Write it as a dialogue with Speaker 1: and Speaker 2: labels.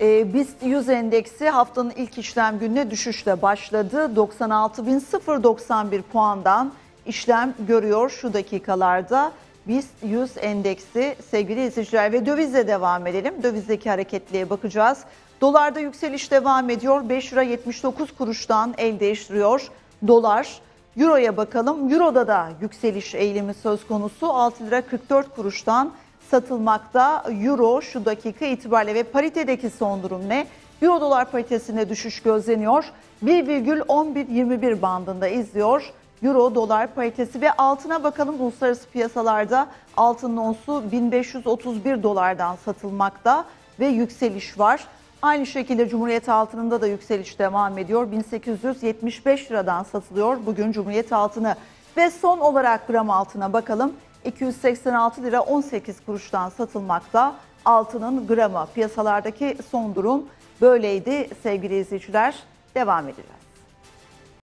Speaker 1: BIST 100 endeksi haftanın ilk işlem gününe düşüşle başladı. 96.091 puandan işlem görüyor şu dakikalarda. BIST 100 endeksi sevgili izleyiciler ve dövizle devam edelim. Dövizdeki hareketliğe bakacağız. Dolarda yükseliş devam ediyor. 5 lira 79 kuruştan el değiştiriyor dolar. Euro'ya bakalım. Euro'da da yükseliş eğilimi söz konusu. 6 lira 44 kuruştan satılmakta. Euro şu dakika itibariyle ve paritedeki son durum ne? Euro dolar paritesinde düşüş gözleniyor. 1,1121 bandında izliyor. Euro dolar paritesi ve altına bakalım. Uluslararası piyasalarda altının onsu 1531 dolardan satılmakta ve yükseliş var. Aynı şekilde Cumhuriyet altınında da yükseliş devam ediyor. 1875 liradan satılıyor bugün Cumhuriyet altını. Ve son olarak gram altına bakalım. 286 lira 18 kuruştan satılmakta altının gramı. Piyasalardaki son durum böyleydi sevgili izleyiciler. Devam edeceğiz.